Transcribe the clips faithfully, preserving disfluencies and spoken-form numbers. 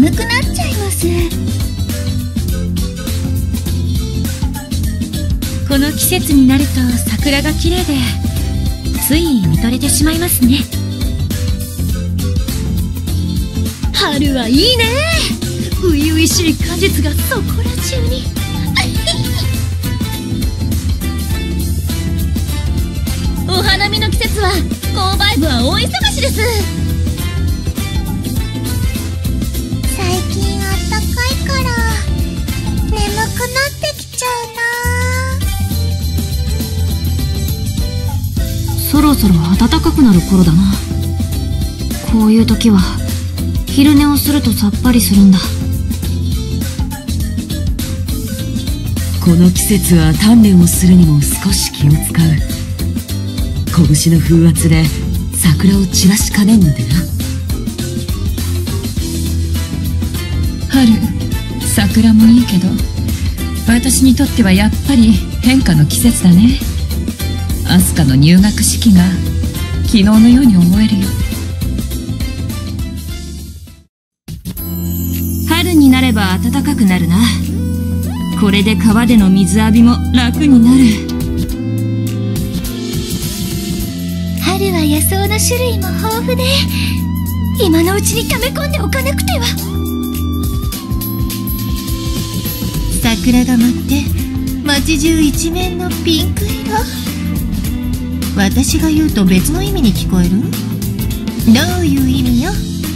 眠くなっちゃいます。 この季節になると桜が綺麗でつい見とれてしまいますね。 春はいいね。初々しい果実がそこら中に。お花見の季節は購買部は大忙しです。 最近あったかいから眠くなってきちゃうな。 そろそろ暖かくなる頃だな。こういう時は昼寝をするとさっぱりするんだ。 この季節は鍛錬をするにも少し気を使う。拳の風圧で桜を散らしかねんのでな。 春、桜もいいけど私にとってはやっぱり変化の季節だね。アスカの入学式が昨日のように思えるよ。 春になれば暖かくなるな。これで川での水浴びも楽になる。 春は野草の種類も豊富で今のうちに溜め込んでおかなくては。桜が舞って街中一面のピンク色。私が言うと別の意味に聞こえる？どういう意味よ？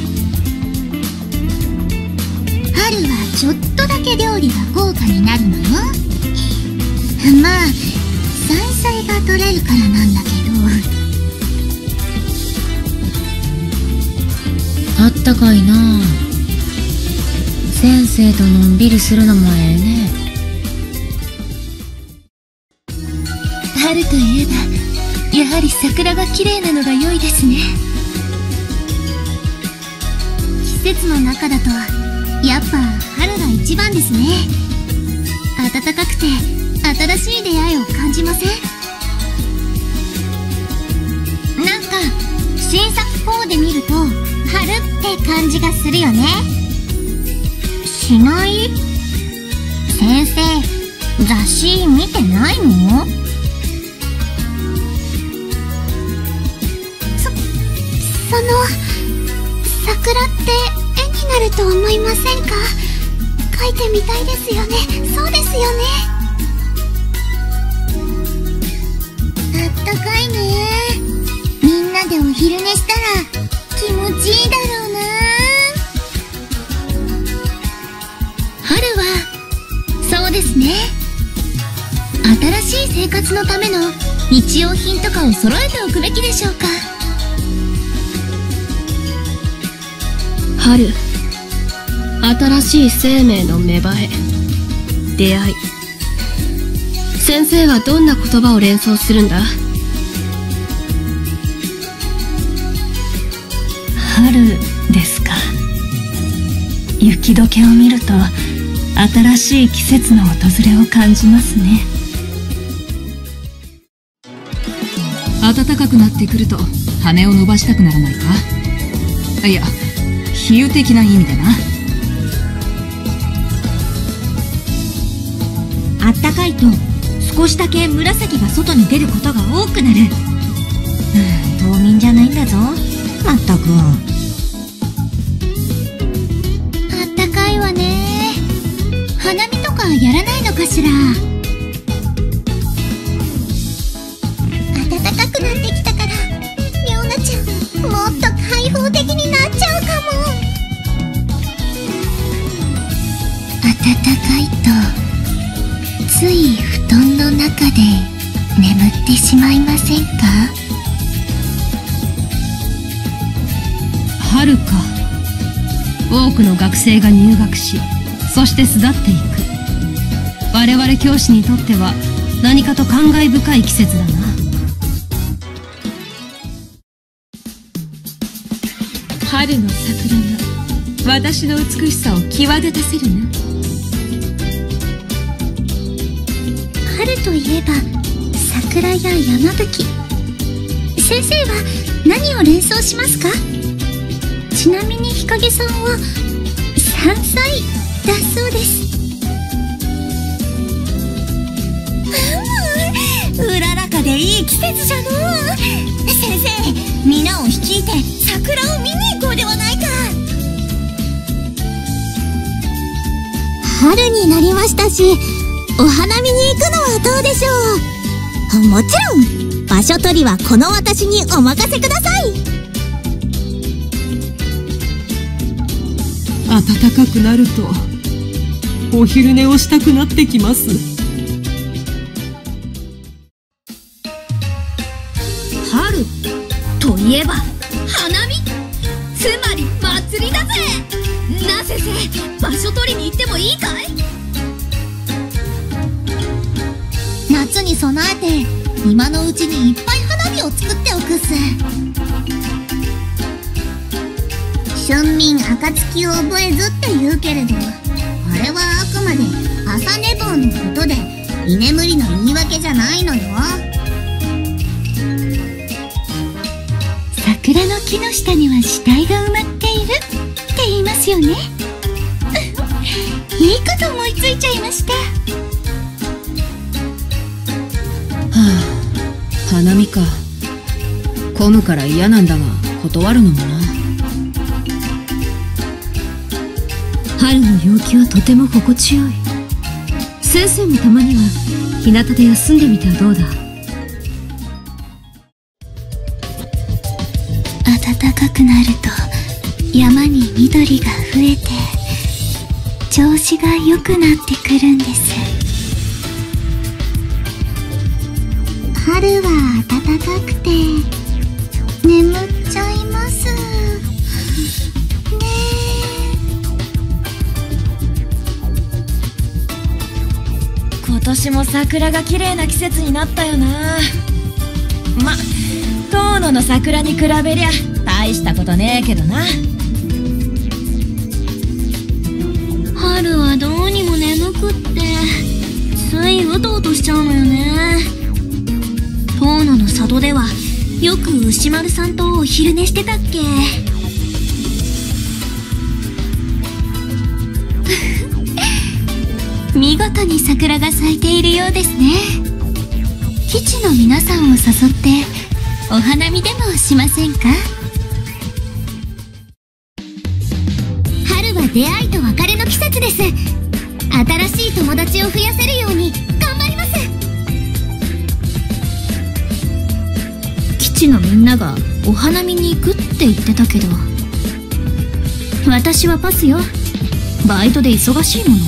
春はちょっとだけ料理が豪華になるのよ。まあ山菜が取れるからなんだけど。 あったかいなあ。先生とのんびりするのもええね。 春といえばやはり桜が綺麗なのが良いですね。 季節の中だとやっぱ春が一番ですね。暖かくて新しい出会いを感じません？なんか新作コーデ見ると春って感じがするよね。しない？先生、雑誌見てないの？そ、その、桜って絵になると思いませんか？描いてみたいですよね。そうですよね。あったかいね。みんなでお昼寝したら気持ちいいだろうな。 春はそうですね。新しい生活のための日用品とかを揃えておくべきでしょうか。 春、新しい生命の芽生え、出会い。先生はどんな言葉を連想するんだ？ 春ですか。雪解けを見ると新しい季節の訪れを感じますね。暖かくなってくると羽を伸ばしたくならないか？いや、比喩的な意味でな。 あったかいと少しだけ紫が外に出ることが多くなる。うん、冬眠じゃないんだぞ、まったく。 あったかいわね。花見とかやらないのかしら。暖かくなってきたからりょうなちゃんもっと開放的になっちゃうかも。暖かいとつい布団の中で眠ってしまいませんか？ 春か。多くの学生が入学し、そして巣立っていく。我々教師にとっては何かと感慨深い季節だな。春の桜が私の美しさを際立たせるな。 春といえば桜や山吹き。先生は何を連想しますか？ちなみに日陰さんは関西だそうです。うららかでいい季節じゃのう。先生、皆を率いて桜を見に行こうではないか。春になりましたし、お花見に行くのはどうでしょう。もちろん場所取りはこの私にお任せください。 暖かくなるとお昼寝をしたくなってきます。 春といえば花見、つまり祭りだぜ。な先生、場所取りに行ってもいいかい？ 夏に備えて今のうちにいっぱい花火を作っておくっす。春眠暁を覚えずって言うけれど、あれはあくまで朝寝坊のことで居眠りの言い訳じゃないのよ。桜の木の下には死体が埋まっているって言いますよね。いいこと思いついちゃいました。 はあ、花見か。混むから嫌なんだが断るのもな。春の陽気はとても心地よい。先生もたまには日向で休んでみてはどうだ。 暖かくなると山に緑が増えて調子が良くなってくるんです。春は暖かくて眠っちゃいますね。 今年も桜が綺麗な季節になったよな。ま、遠野の桜に比べりゃ大したことねえけどな。 春はどうにも眠くってついうとうとしちゃうのよね。遠野の里ではよく牛丸さんとお昼寝してたっけ。見事に桜が咲いているようですね。基地の皆さんを誘ってお花見でもしませんか？ 春は出会いと別れの季節です。新しい友達を増やせるように頑張ります。 基地のみんながお花見に行くって言ってたけど、私はパスよ。バイトで忙しいもの。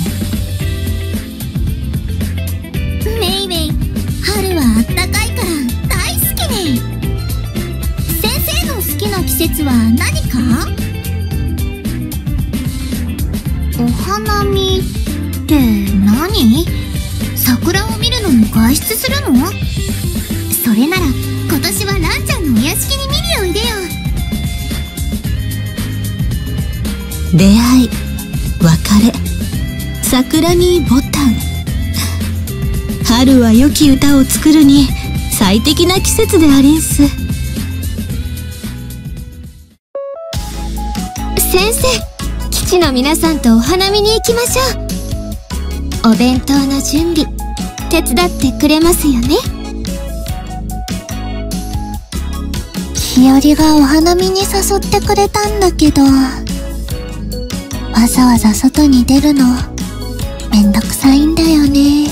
メイメイ、春はあったかいから大好きね。先生の好きな季節は何か？お花見って何？桜を見るのに外出するの？それなら今年はランちゃんのお屋敷に見においでよ。 出会い、別れ、桜にボタン。春は良き歌を作るに最適な季節でありんす。 先生、基地の皆さんとお花見に行きましょう。お弁当の準備手伝ってくれますよね。日和がお花見に誘ってくれたんだけど、わざわざ外に出るのめんどくさいんだよね。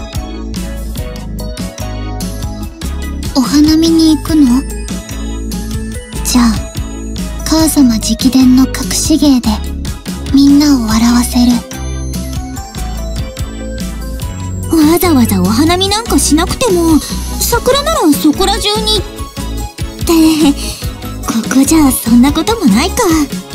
お花見に行くの？じゃあ母様直伝の隠し芸でみんなを笑わせる。わざわざお花見なんかしなくても桜ならそこら中にって、ここじゃそんなこともないか。